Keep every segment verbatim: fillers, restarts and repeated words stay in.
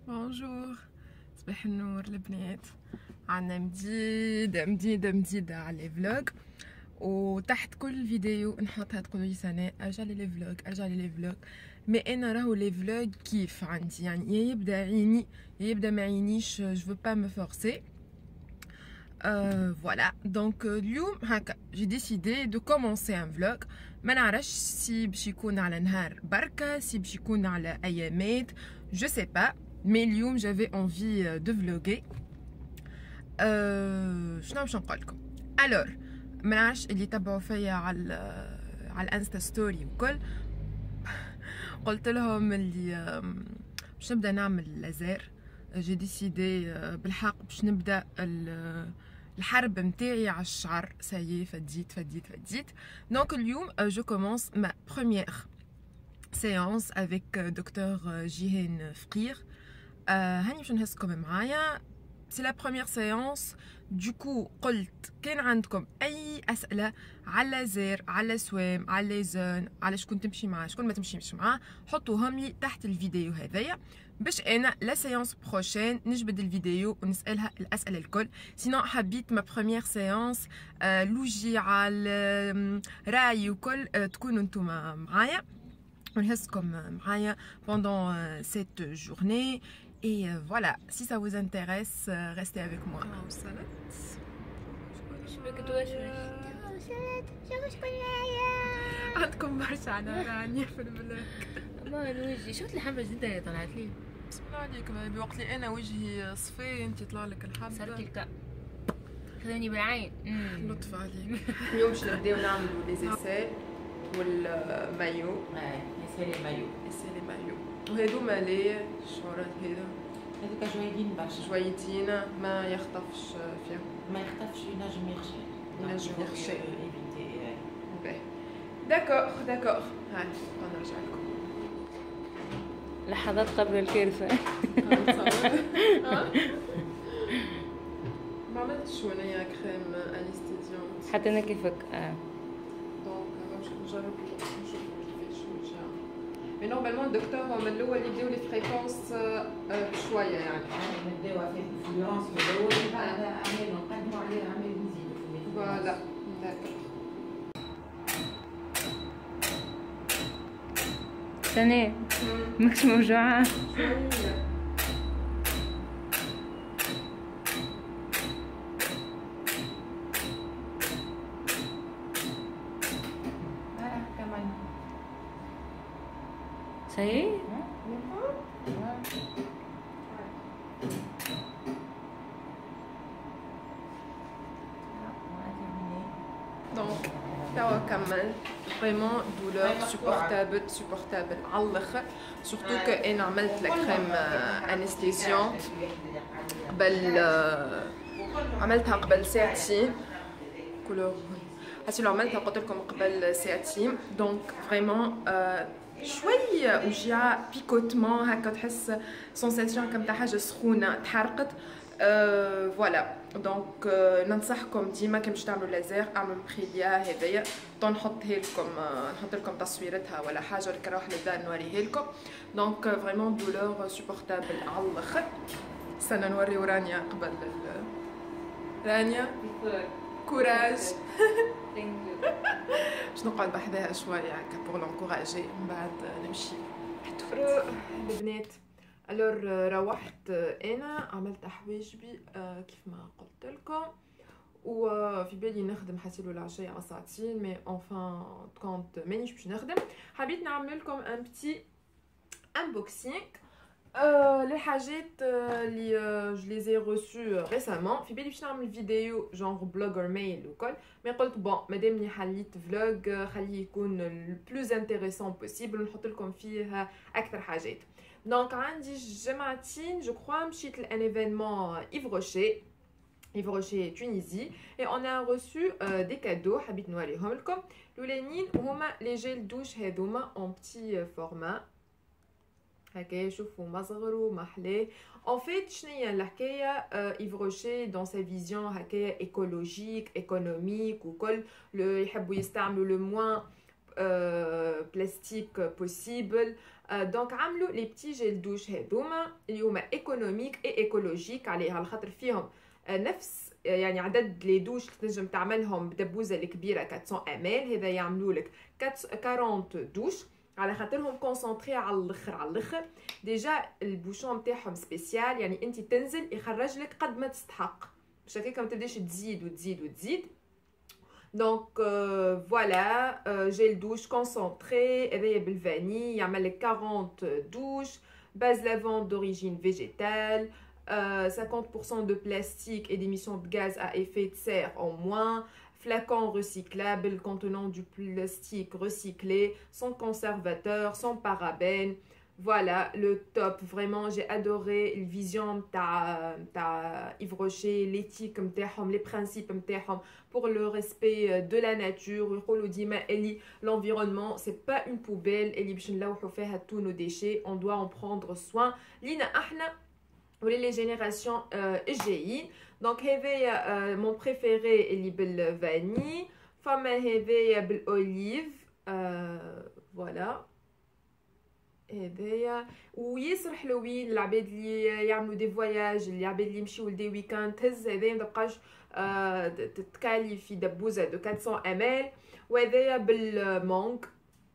بونجور، صباح النور البنات. عنا مديدة مديدة مديدة على لي فلوج، وتحت كل فيديو نحطها تقولي سناء ارجع لي لي فلوج ارجع لي لي فلوج. مي انا راهو لي فلوج كيف عندي، يعني يا يبدا عيني يا يبدا ما عينيش، جو فو با مو فورسي. فوالا دونك اليوم هكا جي ديسيدي دو كومونسي ان فلوج. ما نعرفش سي باش يكون على نهار بركه، سي باش يكون على ايامات، جو سي با. مي اليوم جافي انفي دو فلوغي. أه شنو باش نقول لكم؟ الور ما نعرفش اللي تبعوا فيا على على الانستا ستوري وكل، قلت لهم اللي باش نبدا نعمل لازير. جي ديسيدي بالحق باش نبدا الحرب نتاعي على الشعر. سايي فديت فديت فديت. دونك اليوم جو كومونس ما بروميير séance avec docteur جيهان فقير. هاني باش نهزكم معايا. سي لا بروميير سيونس، دوكو قلت كان عندكم اي اسئله على زير، على سوام، على زون، على شكون تمشي معاه شكون ما تمشيش معاه، حطوهم لي تحت الفيديو هذايا باش انا لا سيونس بروشين نجبد الفيديو ونسالها الاسئله الكل. سينو حبيت ما بروميير سيونس آه لوجي على راي وكل آه تكونوا نتوما معايا ونهزكم معايا pendant euh, cette journée. Et euh, voilà, si ça vous intéresse, euh, restez avec moi. عندكم برشا عنارانية في البلوك. ما الوجهي شفت الحبة جديدة اللي طلعت لي. بسم الله عليك، بوقت اللي انا وجهي صفي انت يطلع لك الحبة. صارت لك خذوني بالعين. لطف عليك. اليوم باش نبداو نعملوا لي زيساي والمايو. اه يسالي مايو يسالي مايو. وهذوما لي الشعرات هذا هذوك جويدين برشا، جويدين ما يخطفش فيهم، ما يخطفش، ينجم يخشى ينجم يخشى. باهي داكوغ داكوغ. هاني نرجع لكم لحظات قبل الكارثة. ما عملتش وانايا كريم انستيزيونت حتى انا كيفك. اه دونك باش نجرب نشوف كيفاش نرجع. مي نورمالمون الدكتور من الاول يبداو لي فريكونس بشويه، يعني نبداو في الفلورانس من الاول، بعدها عمل نقدموا عليه عمل نزيدوا. فوالا داكوغ. سناء ماكش موجوعة؟ شويه صحيح؟ دونك توا كمل. فريمون دولور سوبورتابل سوبورتابل على الاخر، سورتو كو انا عملت لا كريم انستيزيونت قبل، عملتها قبل ساعتين. كولور حسي لو عملتها قلت لكم قبل ساعتين. دونك فريمون شويه وجيعه بيكوتمون هكا، تحس سونساسيون كم تاع حاجه سخونه تحرقت. أه فوالا دونك أه ننصحكم ديما كي باش تعملوا لازير اعملوا البريليا هذايا. طون نحطها لكم أه نحط لكم تصويرتها ولا حاجه ولا نروح للدار نوريها لكم. دونك فريمون دولور سوبورتابل على الاخر. استنى نوريو رانيا قبل رانيا كوراج. باش نقعد بحذاها شويه هكا بور لونكوراجي، من بعد نمشي البنات. الور روحت انا عملت حواجبي كيف ما قلت لكم، وفي بالي نخدم حسيلو العشاء على ساعتين، مي انفان كونت مانيش باش نخدم. حبيت نعمل لكم ان بتي انبوكسينغ les حاجات اللي je les ai reçues récemment. في بالي باش نعمل فيديو جونغ بلوجر ميل وكل، مي قلت بون مادامني حليت فلوج خليه يكون البلوز انتريسون بوسيبل ونحط لكم فيه اكثر حاجات. دونك عندي جمعتين جو كخوا مشيت لان ايفينمون ايف روشي ايف روشي تونيزي، اي اون ا reçu دي كادو حبيت نوريهم لكم. الاولانيين هما لي جيل دوش هذوما اون بتي فورما هكايا، شوفوا ما صغروا ما حلاه. ان فيت شنيا الحكايه؟ ايف روشي دون سا فيزيون هكايا ايكولوجيك ايكونوميك وكل، يحبوا يستعملوا لو موان بلاستيك بوسيبل. دونك عملوا لي بتي جيل دوش هذوما اللي هما ايكونوميك اي ايكولوجيك عليها على خاطر فيهم نفس يعني عدد لي دوش تنجم تعملهم بدبوزه الكبيره أربعمية امال. هذا يعملوا لك أربعين دوش على خاطرهم كونسونطري على الاخر على الاخر. ديجا البوشون نتاعهم سبيسيال، يعني انت تنزل يخرج لك قد ما تستحق، باش هكاك ما تبداش تزيد وتزيد وتزيد. دونك فوالا جيل دوش كونسونطري هذايا بالفاني يعمل لك أربعين دوش. باز لافون d'origine végétale. Euh, cinquante pour cent de plastique et d'émissions de gaz à effet de serre en moins. Flacons recyclables contenant du plastique recyclé, sans conservateur, sans parabènes. Voilà, le top. Vraiment, j'ai adoré la vision de Yves Rocher, l'éthique, les principes pour le respect de la nature. L'environnement, c'est pas une poubelle. Tous nos déchets, on doit en prendre soin. Lina Ahna, les générations جايين. دونك هذايا مون بريفيري اللي بالفاني، فما هذايا بالاوليف فوالا هذايا وياسر حلوين العباد اللي يعملوا دي فواياج، العباد اللي يمشيو لدي ويكاند تهز هذايا متبقاش تتكالي في دبوزه دو أربعمية امال. وهذايا بالمونك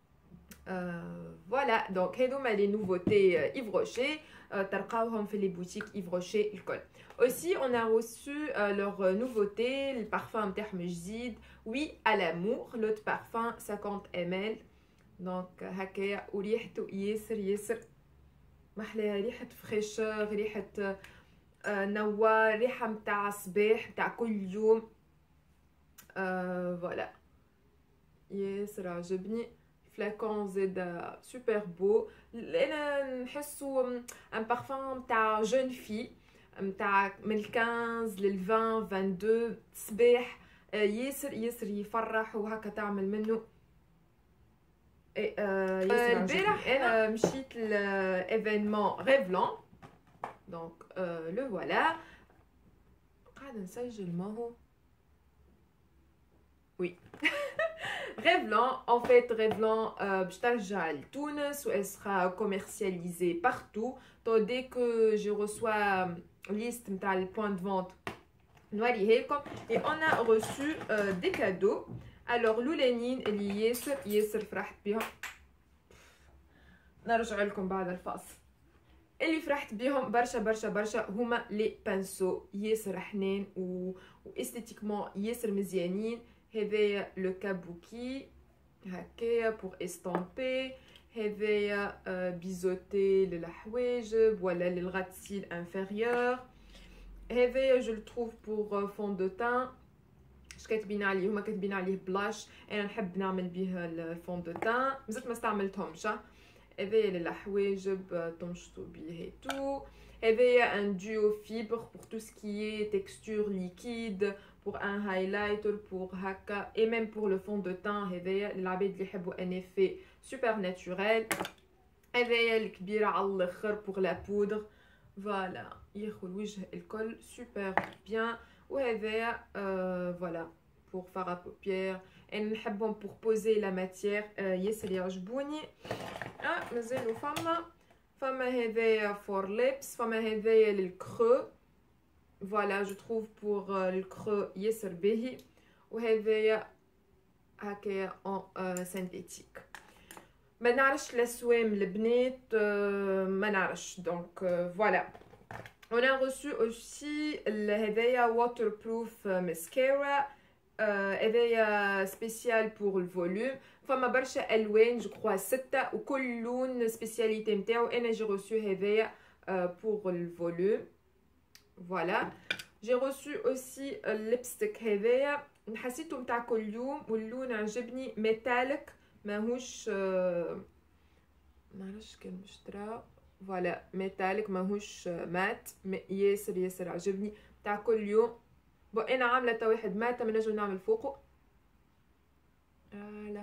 فوالا. دونك هذوما لي نوفوتي ايف روشي تلقاوهم في لي بوتيك ايف روشي الكل. Aussi, on a reçu euh, leur nouveauté, le parfum نتاعهم جديد Oui à l'amour, l'autre parfum cinquante millilitres. Donc هكايا وريحته ياسر ياسر محلاها، ريحة فريشور، ريحة آه نوار، ريحة متاع صباح متاع كل يوم. آه فوالا ياسر عجبني. فلاكون زاد سوبر بو. انا نحسو ان بارفان متاع جون في متاع من خمسطاش لل عشرين اثنين وعشرين صباح ياسر ياسر يفرح وهكا تعمل منه. البارح انا مشيت لايفينمون ريفلون دونك لو فوالا قاعده نسجل ما هو وي Revlon, en fait, Revlon, euh, je t'arrête à Tunis où elle sera commercialisée partout. Donc, dès que je reçois la liste de points de vente, et on a reçu euh, des cadeaux. Alors, l'oulénine, elle y est sur Yesser فرحت بهم. نرجع لكم بعد الفاصل. اللي فرحت بهم برشا برشا برشا هما لي بانسو ياسر حنين و استيتيكمون ياسر مزيانين. هذايا لو كابوكي هكايا بور استامبي، هذايا بيزوتي للحواجب ولا للغسيل انفيريور. هذايا جو لو بور فون دو تان. اش كاتبين عليه؟ هما كاتبين عليه بلاش، انا نحب نعمل بيه الفون دو تان مازلت ما استعملتهمش. هذايا للحواجب تنشطوا بيه تو. هذايا ان ديو فيبر بور تو سكي تكستور ليكيد pour un highlighter pour haka et même pour le fond de teint. هذايا للعباد اللي يحبوا un effet super naturel. هذايا الكبيرة على الاخر pour la poudre فوالا ياخذ الوجه الكل super bien. وهذايا فوالا pour fard à paupières. انا نحبهم pour poser la matière ياسر يعجبوني. اه مازالوا فما فما هذايا for lips، فما هذايا للكرو Voilà, je trouve pour euh, le creux ياسر باهي. وهذايا هكايا en euh, synthétique. ما نعرفش الاسوام البنات euh, ما نعرفش donc euh, voilà. On a reçu aussi هذايا waterproof mascara. هذايا spécial pour le volume. فما برشا الوان جو كخوا ستة وكل لون سبيسياليتي نتاعو. انا جي reçu هذايا pour le volume. Voilà, j'ai reçu aussi le lipstick هذايا حسيته متاع كل يوم واللون عجبني ميتاليك ماهوش معرفش كان مشترى. فوالا ميتاليك ماهوش مات ياسر ياسر عجبني متاع كل يوم. بو انا عامله تا واحد مات ما نجم نعمل فوقه. فوالا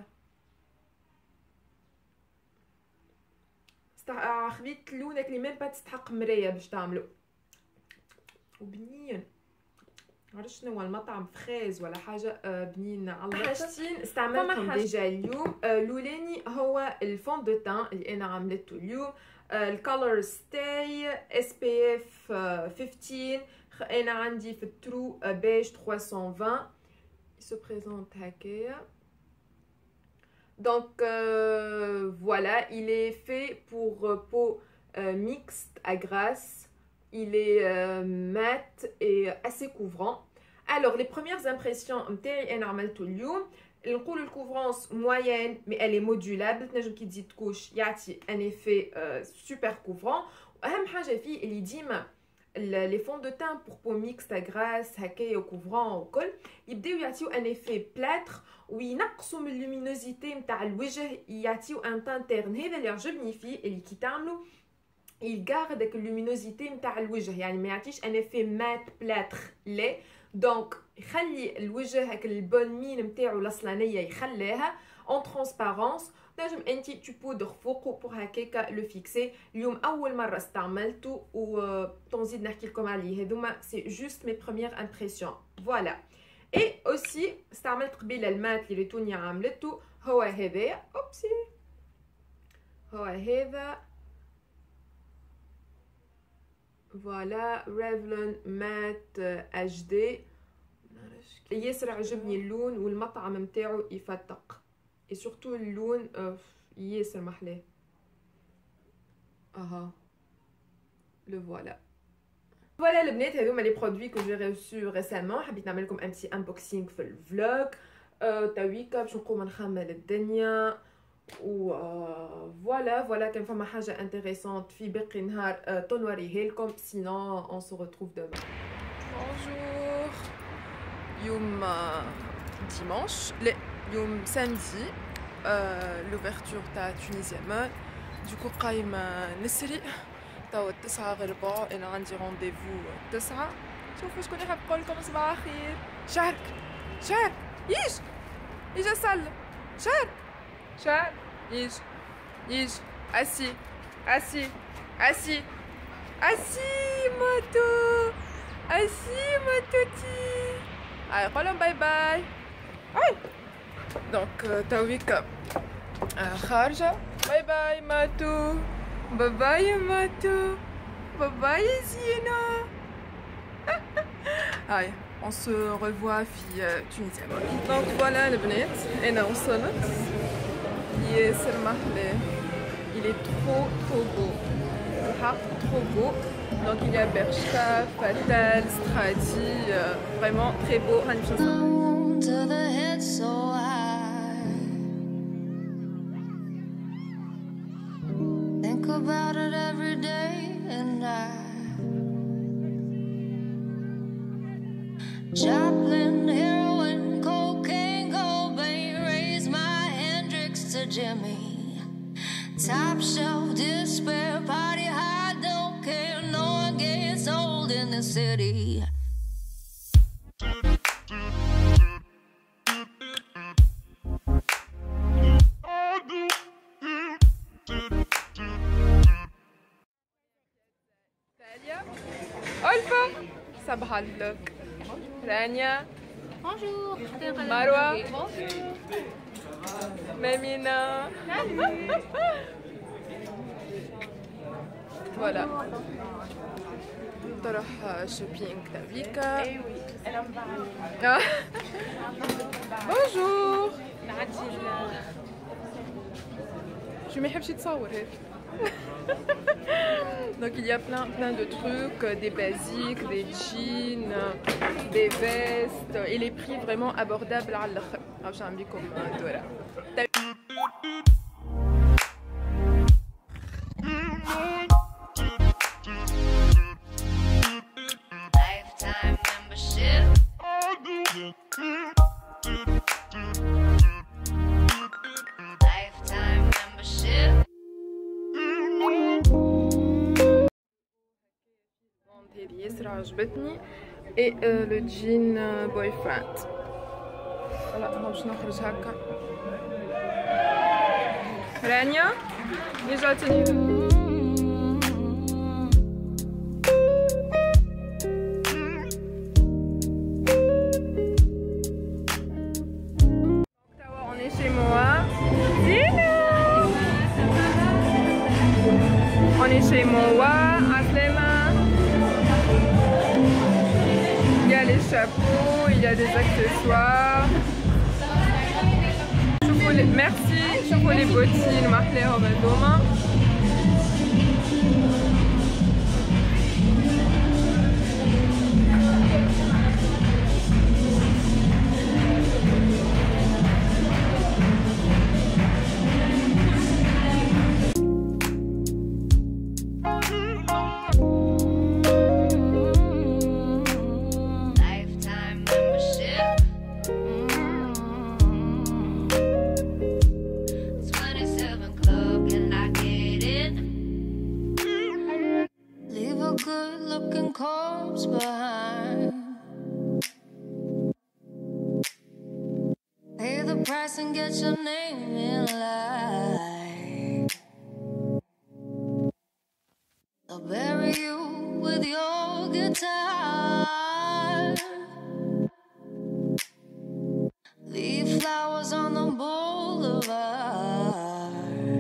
خذيت لونك اللي ميم با تستحق مرايه باش تعملو وبنين معرفش شنو هو المطعم فريز ولا حاجه بنين على حاجتين استعملتهم ديجا اليوم. الاولاني هو الفون دو تان اللي انا عملته اليوم، الكولر ستاي اس بي اف خمستاشر. انا عندي في الترو بيج ثلاثمية وعشرين. il se présente هكايا. donc euh, voilà, il est fait pour peau euh, mixte à grasse. Il est euh, mat et assez couvrant. Alors les premières impressions نتاعي انا عملته اليوم، نقول الكوفرانس moyenne mais elle est modulable، تنجم كي تزيد تكوش يعطي ان effet euh, super couvrant. واهم حاجه فيه اللي ديما les fonds de teint pour peau mixte à grasse هكايا couvrant وكل يبداو يعطيو ان effet plâtre وينقصوا من اللومينوزيتي نتاع الوجه، يعطيو ان teint terne. هذا اللي عجبني فيه، اللي كي تعملوا يلقى داك اللومينوزيتي نتاع الوجه، يعني ما يعطيش ان effet مات بلاتر لا. دونك يخلي الوجه هاك البون مين نتاعو الاصلانيه يخليها اون ترانسبارونس. نجم انت تو بودر فوقو بور هكاكا لو فيكسي. اليوم اول مره استعملته و تنزيد نحكي لكم عليه. هذوما سي جوست مي بروميير امبرسيون. فوالا. اي اوسي استعملت قبيله المات اللي تونيا عملته، هو هذا اوبسي، هو هذا فوالا ريفلون مات اتش دي. ياسر عجبني اللون والمطعم نتاعو يفتق، اي سورتو اللون ياسر محلاه. اها لو فوالا. فوالا البنات، هذوما لي برودوي كو جي ريسو ريسامون. حبيت نعمل لكم ان بتي انبوكسينغ في الفلوج. تاويكا باش نقوم نخمل الدنيا و فوالا فوالا. كان فما حاجه انتريسونت في باقي نهار تنوريه لكم، سينون اون سو ريتروف دوما. بونجور. يوم ديمانش، لا يوم سامدي، لوفرتور تاع تونيزيا مول. دوكو قايمه نسري توا التسعة غير ربع، انا عندي رونديفو التسعة. شوفوا شكون يحب يقول لكم صباح الخير. شارك شارك يج يجي اسلم. شارك شارك يج يج اسي اسي اسي اسي ماتو اسي ماتوتي. هاي قولهم باي باي. هاي دونك تويك خارجة. باي باي ماتو، باي باي يا ماتو، باي باي يا زينة. هاي on se revoit في تونسيا. دونك فوالا البنات، انا وصلت. ياسر محلاه. il est trop trop beau الحق، trop beau. Donc il y a Bershka, Fatal, Strati, euh, vraiment très beau. To the head so high, think about it every day and night. Joplin, heroin, cocaine, Cobain, raised my Hendrix to Jimmy. Top shelf, despair, party hard, don't care, no one gets old in the city. Olfa, صباح الفلوق. رانيا. Bonjour. مروة. مامينا. فوالا. تروح شوبينغ تاعك. اي وي انا مبعد. بونجور. نعدي شو ما يحبش يتصور هيك. Donc il y a plein, plein de trucs, des basiques, des jeans, des vestes et les prix vraiment abordables à l'heure. J'ai envie comme voilà. Lifetime membership. Lifetime membership. هذه ياسر عجبتني. اي لو جين بوي فريند. فوالا باش نخرج هكا. رانيا رجعتني. chapeaux, il y a des accessoires. شوفوا لي ميرسي شوفوا لي بوتين ما احلاهم هذوما. And get your name in line. I'll bury you with your guitar. Leave flowers on the boulevard.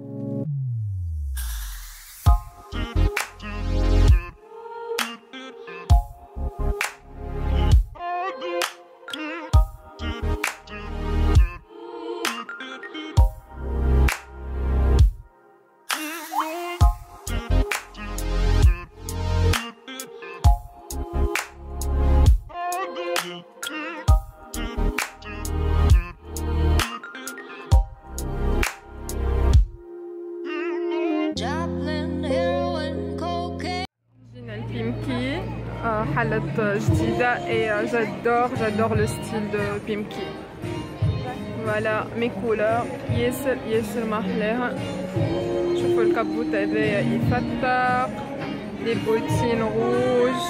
حالة جديدة et j'adore j'adore le style de Pimki. Voilà mes couleurs ياسر ياسر محلاها. شوفوا الكابوت هذايا يفتق، les bottines rouges.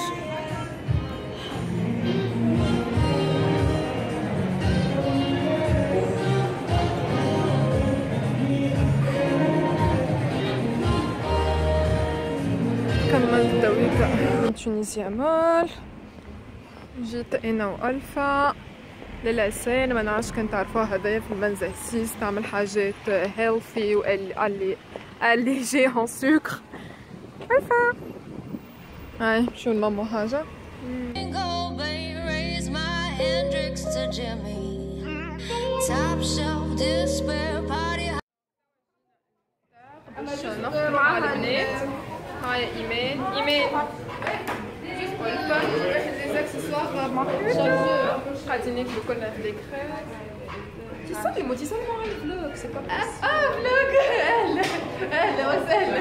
كملت تويكا من تونسيا مول، جيت انا والفا للعسين. ما نعرفش كان تعرفوها هذايا في المنزل سيس تعمل حاجات هيلثي واللي اللي جي ان سكر. الفا هاي شو الماما حاجه باش نخدموا على البنات. هاي ايمان ايمان والفا لي اكسسوار ماركوس قاعدين ناكلوا كلنا في ليكران. Tu sais les mots, tu sais moi le vlog, c'est pas possible. Ah, vlog. اهلا اهلا وسهلا.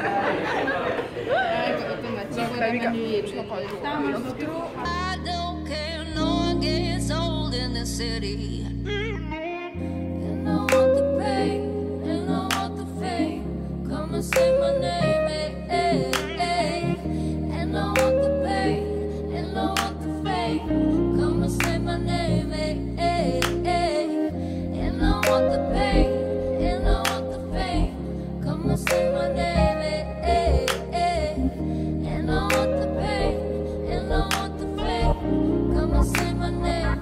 I don't care, no one gets old in the city. And I want the pain, and I want the fame. Come and say my name, hey, hey, hey. And I want the pain, and I want the fame. Come and say my name, hey, hey, hey. And I want the pain, and I want the fame. Come and say my name, hey, hey, hey. And I want the pain, and I want the fame. Come and say my name.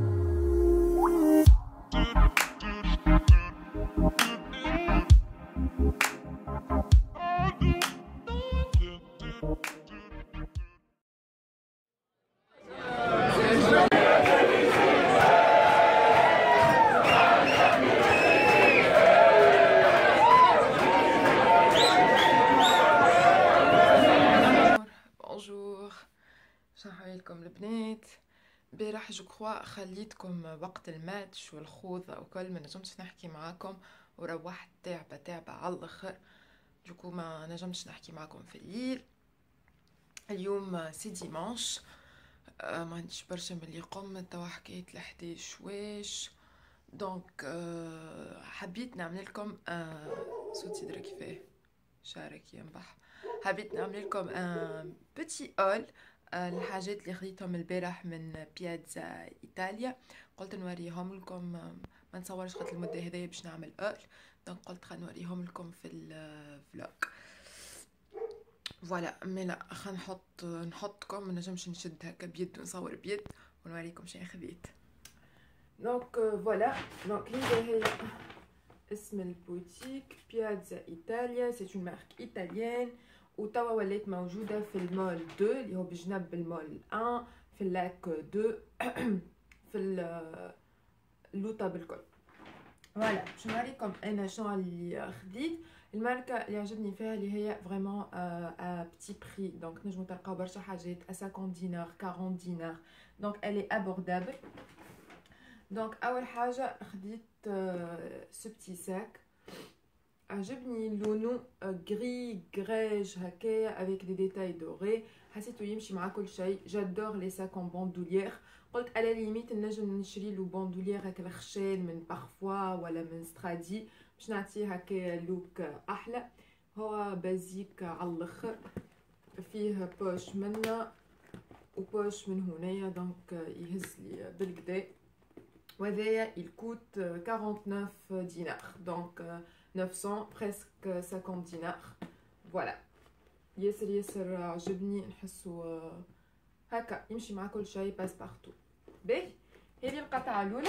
لكم البنات. امبارح جو كخوا خليتكم وقت الماتش والخوض وكل ما نجمتش نحكي معاكم وروحت تعبة تعبة على الاخر، دوكو ما نجمتش نحكي معاكم في الليل. اليوم سي ديمانش، أه ما عنديش برشا ملي قمت توا حكيت لحداش واش، دونك أه حبيت نعمل لكم أه صوتي درا كيفاه شعرك ينبح، حبيت نعمل لكم ان بيتي اول الحاجات اللي خديتهم البارح من بياتزا ايطاليا. قلت نوريهم لكم، ما نصورش خاطر المده هذيا باش نعمل اول، دونك قلت خلينا نوريهم لكم في الفلوج. فوالا مي لا خلينا نحط نحطكم، ما نجمش نشد هكا بيد ونصور بيد ونوريكم شنو خذيت. دونك فوالا، دونك هذا هي اسم البوتيك بياتزا ايطاليا، سي اون مارك ايطاليان، وتوا ولات موجوده في المول اثنين اللي هو بجنب المول واحد في اللاك دو في اللوطه بالكل. فوالا باش نوريكم انا شنو اللي خديت. الماركه اللي عجبني فيها اللي هي فريمون ا بتي بري، دونك نجمو تلقاو برشا حاجات ا خمسين دينار أربعين دينار، دونك الي ابوردابل. دونك اول حاجه خديت سو بتي ساك، عجبني لونو غري غريج هكايا افيك دي ديتاي دوري، حسيتو يمشي مع كل شيء. جادور لي ساك اون بوندولير، قلت على ليميت نجم نشري له بوندولير هكا الخشان من بارفوا ولا من سترادي باش نعطيه هكا لوك احلى. هو بازيك على الاخر، فيه بوش منا وبوش من هنايا، دونك يهز لي بالكدا. وهذايا الكوت تسعة وأربعين دينار، دونك تسعمية بريسك خمسين دينار. فوالا ياسر ياسر عجبني، نحسو هكا يمشي مع كل شيء باس بارتو. باهي هذه القطعه الاولى.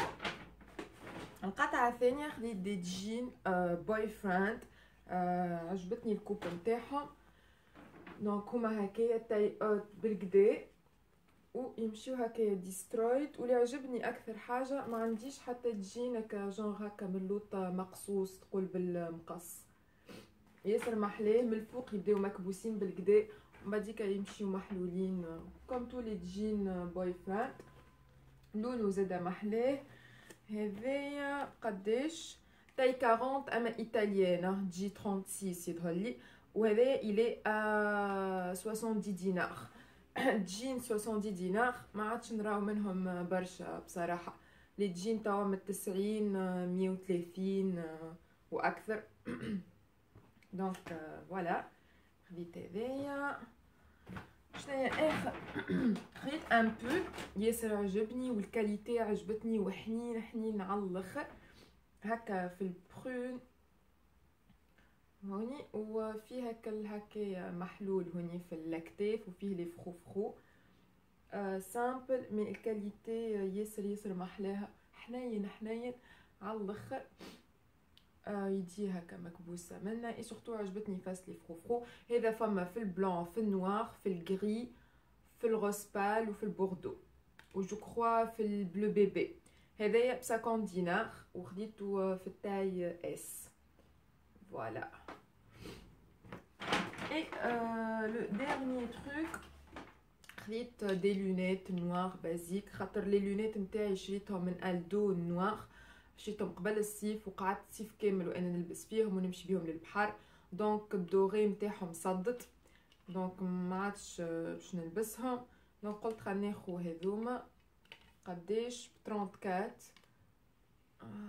القطعه الثانيه خديت دي جين بوي فريند، عجبتني الكوب نتاعهم، دونك هما هكايا تاي اوت بالكدا ويمشيو هكايا ديسترويد. واللي عجبني اكثر حاجه ما عنديش حتى جين هكا جونغ هكا من لوطه مقصوص تقول بالمقص، ياسر محلاه. من الفوق يبداو مكبوسين بالكدا ومن بعديك يمشيو محلولين كوم تو لي جين بوي فريند. لونو زادا محلاه. هذايا قداش تاي أربعين اما ايطاليانه تجي ستة وثلاثين يظهرلي، وهذايا الي ا سبعين دينار. جين سبعين دينار ما عادش نراو منهم برشا بصراحه، لي جين توا من تسعين مية وثلاثين واكثر. دونك فوالا خديت هذايا. شناهي اخر؟ خديت ان بول ياسر عجبني والكاليتي عجبتني وحنين حنين على الاخر، هكا في البرون هوني، وفيه هكا هكا محلول هوني في الاكتاف وفيه لي فخوفخو. آه سامبل مي الكاليتي ياسر ياسر محلاها، حنين حنين على الاخر. آه يجي هكا مكبوسه منا. اي سورتو عجبتني فاس لي فخوفخو. هذا فما في البلون في النوار في الغري في الغوز بال وفي البوردو وجو كخوا في البلو بيبي. هذايا ب خمسين دينار وخديته في التاي اس. فوالا. Et euh, le dernier truc, خديت دي لونيت نوار بازيك، خاطر لي لونيت نتاعي شريتهم من الدو نوار، شريتهم قبل الصيف وقعدت الصيف كامل وانا نلبس فيهم ونمشي بيهم للبحر، دونك الدوغي نتاعهم صدت، دونك ما عادش باش نلبسهم، دونك قلت خلينا ناخذ هذوما. قداش؟ ب أربعة وثلاثين.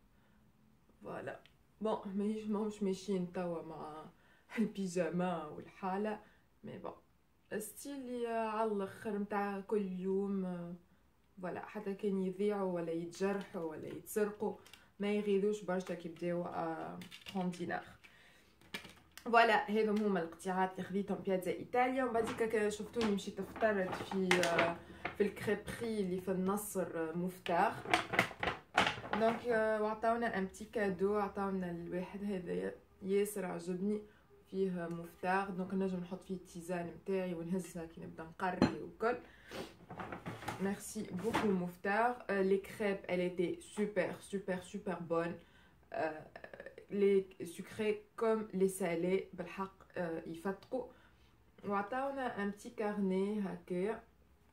فوالا بون ماهيش ماهمش ماشيين توا مع البيجاما والحاله، مي بون ستيلي على الاخر نتاع كل يوم. فوالا حتى كان يضيعوا ولا يتجرحوا ولا يتسرقوا ما يغيظوش برشا كي يبداو عشرين دينار. فوالا هذم هما الاقتراحات اللي خديتهم بيازا ايطاليا. ومن بعد شفتوني مشيت فطرت في في الكريبري اللي في النصر مفتاح، دونك وعطاونا ان بتي كادو، عطاونا الواحد هذا ياسر عجبني، فيه مفتاح دونك نجم نحط فيه التيزان نتاعي ونهزها كي نبدا نقري وكل. ميرسي بوكو مفتاح. لي كريب elle était super super super bonne. لي سكري كوم لي سالي بالحق يفتقوا. وعطاونا ان بتي كارني هكايا،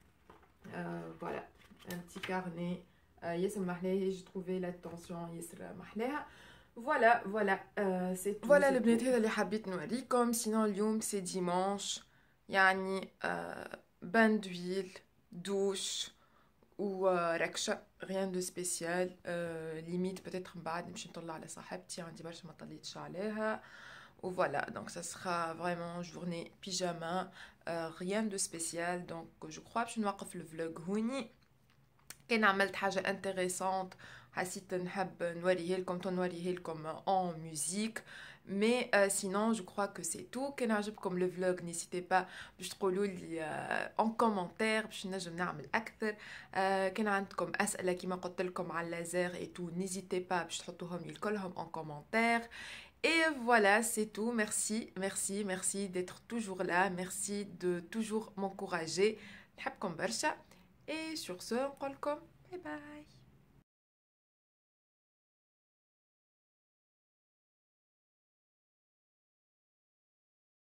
فوالا ان بتي كارني ياسر محلاها، جي تروفي لاتونسيون ياسر محلاها. فوالا فوالا سي فوالا البنات هذا اللي حبيت نوريكم. سينون اليوم سي ديمانش، يعني بان دويل دوش وركشه، ريان دو سبيسيال. ليميت بتاتر من بعد نمشي نطلع على صاحبتي، عندي برشا ما طليتش عليها. و voilà donc ça sera vraiment journée pyjama, euh, rien de spécial. donc je crois باش نوقف الفلوج هوني. كان عملت حاجه انتريسونت حسيت نحب نوريه لكم، نوريه لكم en musique. mais euh, sinon je crois que c'est tout. كان عجبكم le vlog n'hésitez pas باش تقولوا لي euh, en commentaire باش نجم نعمل اكثر. euh, كان عندكم اسئله كيما قلت لكم على اللازر et tout n'hésitez pas باش تحطوهم لي كلهم en commentaire. Et voilà, c'est tout. Merci, merci, merci d'être toujours là. Merci de toujours m'encourager. نحبكم برشا. et sur ce نقول لكم باي باي.